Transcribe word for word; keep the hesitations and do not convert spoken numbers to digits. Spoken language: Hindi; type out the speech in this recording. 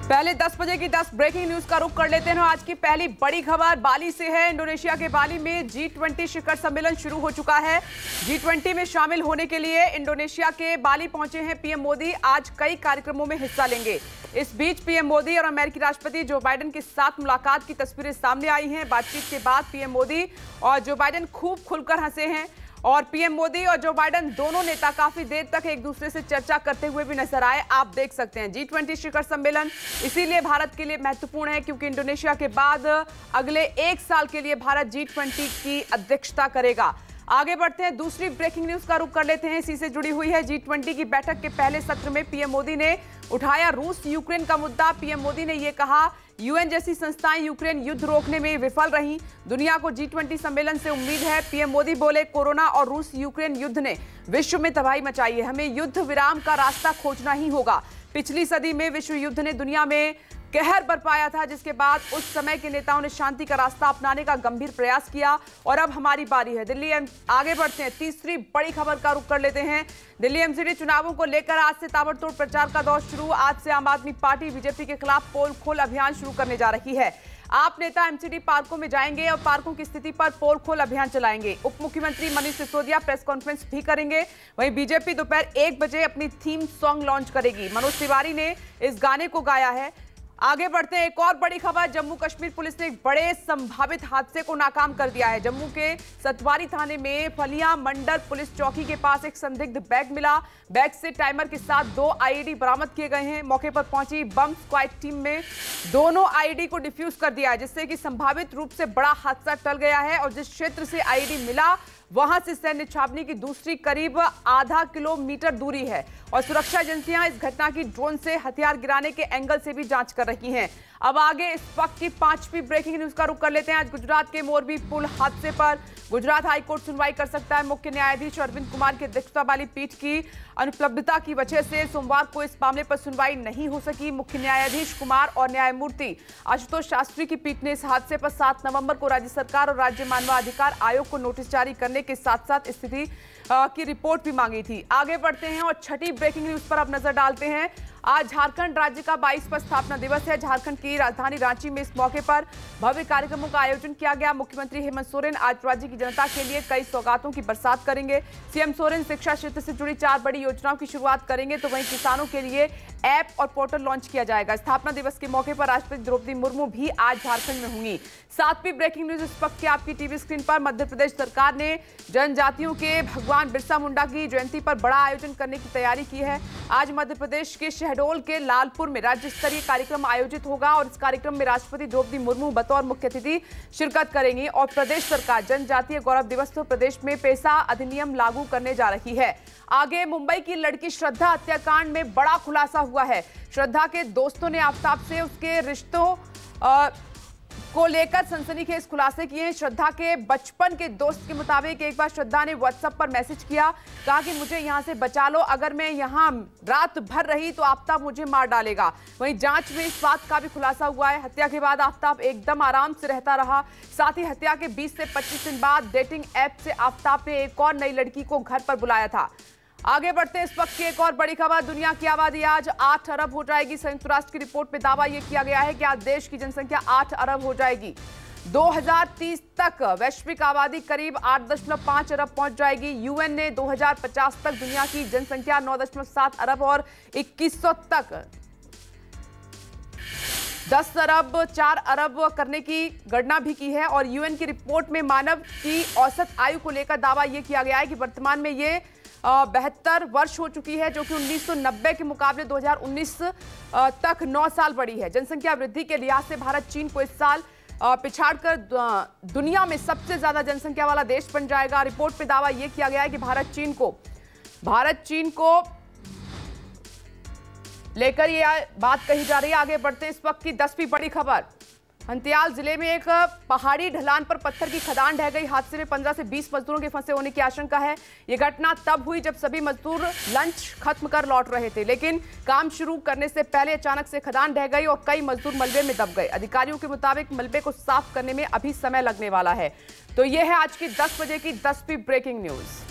पहले दस बजे की दस ब्रेकिंग न्यूज का रुख कर लेते हैं। आज की पहली बड़ी खबर बाली से है। इंडोनेशिया के बाली में जी ट्वेंटी शिखर सम्मेलन शुरू हो चुका है। जी ट्वेंटी में शामिल होने के लिए इंडोनेशिया के बाली पहुंचे हैं पीएम मोदी। आज कई कार्यक्रमों में हिस्सा लेंगे। इस बीच पीएम मोदी और अमेरिकी राष्ट्रपति जो बाइडेन के साथ मुलाकात की तस्वीरें सामने आई हैं। बातचीत के बाद पीएम मोदी और जो बाइडेन खूब खुलकर हंसे हैं और पीएम मोदी और जो बाइडेन दोनों नेता काफी देर तक एक दूसरे से चर्चा करते हुए भी नजर आए। आप देख सकते हैं जी ट्वेंटी शिखर सम्मेलन इसीलिए भारत के लिए महत्वपूर्ण है क्योंकि इंडोनेशिया के बाद अगले एक साल के लिए भारत जी ट्वेंटी की अध्यक्षता करेगा। आगे बढ़ते हैं, दूसरी ब्रेकिंग न्यूज का रुख कर लेते हैं। इसी से जुड़ी हुई है। जी ट्वेंटी की बैठक के पहले सत्र में पीएम मोदी ने उठाया रूस यूक्रेन का मुद्दा। पीएम मोदी ने यह कहा यूएन जैसी संस्थाएं यूक्रेन युद्ध रोकने में विफल रही, दुनिया को जी ट्वेंटी सम्मेलन से उम्मीद है। पीएम मोदी बोले कोरोना और रूस यूक्रेन युद्ध ने विश्व में तबाही मचाई है, हमें युद्ध विराम का रास्ता खोजना ही होगा। पिछली सदी में विश्व युद्ध ने दुनिया में कहर बरपाया था, जिसके बाद उस समय के नेताओं ने शांति का रास्ता अपनाने का गंभीर प्रयास किया और अब हमारी बारी है। दिल्ली एम आगे बढ़ते हैं, तीसरी बड़ी खबर का रुख कर लेते हैं। दिल्ली एमसीडी चुनावों को लेकर आज से ताबड़तोड़ प्रचार का दौर शुरू। आज से आम आदमी पार्टी बीजेपी के खिलाफ पोल खोल अभियान शुरू करने जा रही है। आप नेता एमसीडी पार्कों में जाएंगे और पार्कों की स्थिति पर पोल खोल अभियान चलाएंगे। उप मुख्यमंत्री मनीष सिसोदिया प्रेस कॉन्फ्रेंस भी करेंगे। वहीं बीजेपी दोपहर एक बजे अपनी थीम सॉन्ग लॉन्च करेगी। मनोज तिवारी ने इस गाने को गाया है। आगे बढ़ते हैं, एक और बड़ी खबर। जम्मू कश्मीर पुलिस ने एक बड़े संभावित हादसे को नाकाम कर दिया है। जम्मू के सतवारी थाने में फलिया मंडल पुलिस चौकी के पास एक संदिग्ध बैग मिला। बैग से टाइमर के साथ दो आईईडी बरामद किए गए हैं। मौके पर पहुंची बम स्क्वाड टीम में दोनों आईईडी को डिफ्यूज कर दिया है, जिससे कि संभावित रूप से बड़ा हादसा टल गया है। और जिस क्षेत्र से आईईडी मिला वहां से सैन्य छावनी की दूसरी करीब आधा किलोमीटर दूरी है और सुरक्षा एजेंसियां इस घटना की ड्रोन से हथियार गिराने के एंगल से भी जांच कर रही हैं। अब आगे इस वक्त की पांचवी ब्रेकिंग न्यूज का रुख कर लेते हैं। आज गुजरात के मोरबी पुल हादसे पर गुजरात हाईकोर्ट सुनवाई कर सकता है। मुख्य न्यायाधीश अरविंद कुमार की अध्यक्षता वाली पीठ की अनुपलब्धता की वजह से सोमवार को इस मामले पर सुनवाई नहीं हो सकी। मुख्य न्यायाधीश कुमार और न्यायमूर्ति आशुतोष शास्त्री की पीठ ने इस हादसे पर सात नवंबर को राज्य सरकार और राज्य मानवाधिकार आयोग को नोटिस जारी करने के साथ साथ स्थिति की रिपोर्ट भी मांगी थी। आगे बढ़ते हैं और छठी ब्रेकिंग न्यूज पर अब नजर डालते हैं। आज झारखंड राज्य का बाईसवां स्थापना दिवस है। झारखंड की राजधानी रांची में इस मौके पर भव्य कार्यक्रमों का आयोजन किया गया। मुख्यमंत्री हेमंत सोरेन आज राज्य की जनता के लिए कई सौगातों की बरसात करेंगे। सीएम सोरेन शिक्षा क्षेत्र से जुड़ी चार बड़ी योजनाओं की शुरुआत करेंगे, तो वहीं किसानों के लिए ऐप और पोर्टल लॉन्च किया जाएगा। स्थापना दिवस के मौके पर राष्ट्रपति द्रौपदी मुर्मू भी आज झारखंड में होंगी। सातवीं ब्रेकिंग न्यूज इस वक्त की आपकी टीवी स्क्रीन पर। मध्य प्रदेश सरकार ने जनजातियों के भगवान बिरसा मुंडा की जयंती पर बड़ा आयोजन करने की तैयारी की है। आज मध्य प्रदेश के शहडोल के लालपुर में राज्य स्तरीय कार्यक्रम आयोजित होगा और इस कार्यक्रम में राष्ट्रपति द्रौपदी मुर्मू बतौर मुख्य अतिथि शिरकत करेंगी। और प्रदेश सरकार जनजातीय गौरव दिवस तो प्रदेश में पेशा अधिनियम लागू करने जा रही है। आगे मुंबई की लड़की श्रद्धा हत्याकांड में बड़ा खुलासा हुआ है। श्रद्धा के दोस्तों ने आफताब से उसके रिश्तों आ, को लेकर सनसनीखेज खुलासे किए हैं। श्रद्धा के बचपन के दोस्त के मुताबिक एक बार श्रद्धा ने व्हाट्सएप पर मैसेज किया, कहा कि मुझे यहां से बचा लो, अगर मैं यहां रात भर रही तो आफताब मुझे मार डालेगा। वहीं जांच में इस बात का भी खुलासा हुआ है। हत्या के बाद आफताब एकदम आराम से रहता रहा। साथ ही हत्या के बीस से पच्चीस दिन बाद डेटिंग ऐप से आफताब ने एक और नई लड़की को घर पर बुलाया था। आगे बढ़ते हैं, इस वक्त की एक और बड़ी खबर। दुनिया की आबादी आज आठ अरब हो जाएगी। संयुक्त राष्ट्र की रिपोर्ट में दावा यह किया गया है कि आज देश की जनसंख्या आठ अरब हो जाएगी। दो हज़ार तीस तक वैश्विक आबादी करीब आठ दशमलव पाँच अरब पहुंच जाएगी। यूएन ने दो हज़ार पचास तक दुनिया की जनसंख्या नौ दशमलव सात अरब और इक्कीस सौ तक दस अरब चार अरब करने की गणना भी की है। और यूएन की रिपोर्ट में मानव की औसत आयु को लेकर दावा यह किया गया है कि वर्तमान में ये बहत्तर वर्ष हो चुकी है, जो कि उन्नीस सौ नब्बे के मुकाबले दो हज़ार उन्नीस तक नौ साल बढ़ी है। जनसंख्या वृद्धि के लिहाज से भारत चीन को इस साल पिछाड़कर दुनिया में सबसे ज्यादा जनसंख्या वाला देश बन जाएगा। रिपोर्ट में दावा यह किया गया है कि भारत चीन को भारत चीन को लेकर यह बात कही जा रही है। आगे बढ़ते इस वक्त की दसवीं बड़ी खबर। हंतियाल जिले में एक पहाड़ी ढलान पर पत्थर की खदान ढह गई। हादसे में पंद्रह से बीस मजदूरों के फंसे होने की आशंका है। यह घटना तब हुई जब सभी मजदूर लंच खत्म कर लौट रहे थे, लेकिन काम शुरू करने से पहले अचानक से खदान ढह गई और कई मजदूर मलबे में दब गए। अधिकारियों के मुताबिक मलबे को साफ करने में अभी समय लगने वाला है। तो यह है आज की दस बजे की दसवीं ब्रेकिंग न्यूज।